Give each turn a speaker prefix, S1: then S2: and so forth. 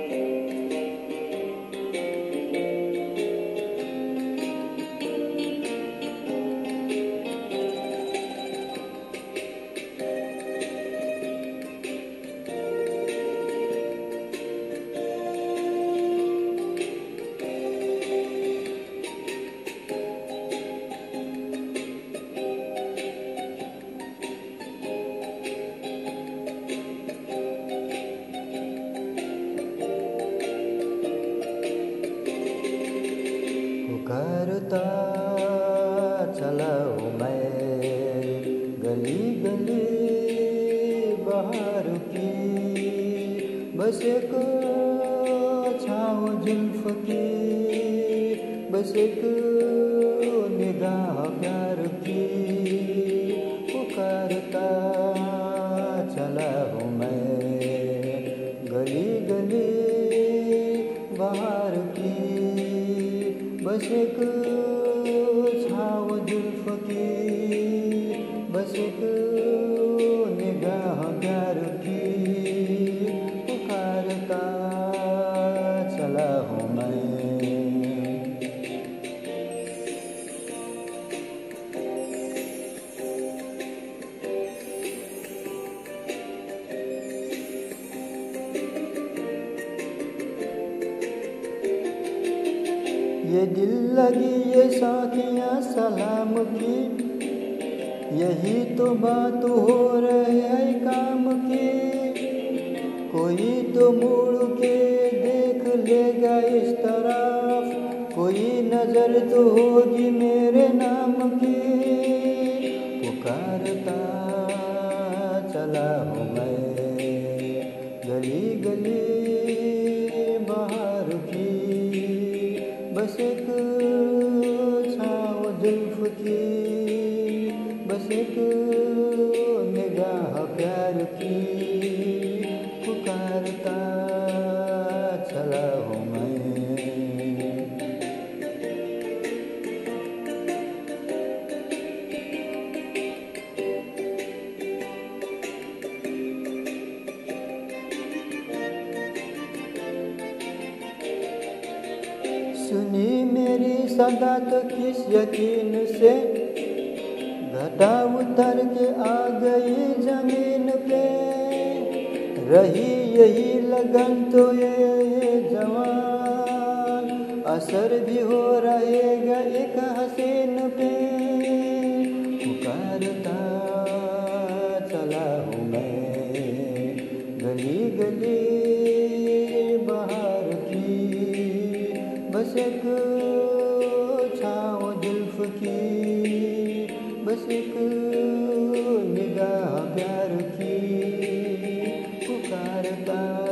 S1: पुकारता चला हूँ मैं गली गली बहार की, बस एक छाँव जुल्फ की, बस एक निगाह प्यार की। पुकारता चला हूँ मैं गली गली बहार की, बस एक छाँव जुल्फ की, बस एक निगाह प्यार की। पुकारता चला हूँ मैं। ये दिल लगी ये साथियाँ सलाम की, यही तो बात हो रही है काम की। कोई तो मुड़ के देख लेगा इस तरफ, कोई नजर तो होगी मेरे नाम की। पुकारता चला हूँ मैं गली गली बहार की, बस एक छाँव जुल्फ की, बस एक निगाह प्यार की। पुकारता चला हूँ मैं। सुनी मेरी सदा तो किस यकीन से, घटा उतर के आ गई जमीन पे। रही यही लगन तो ये जवान, असर भी हो रहेगा एक हसीन पे। पुकारता चला हूँ मैं गली गली बहार की, बस एक छाँव जुल्फ की, बस एक निगाह प्यार की। पुकारता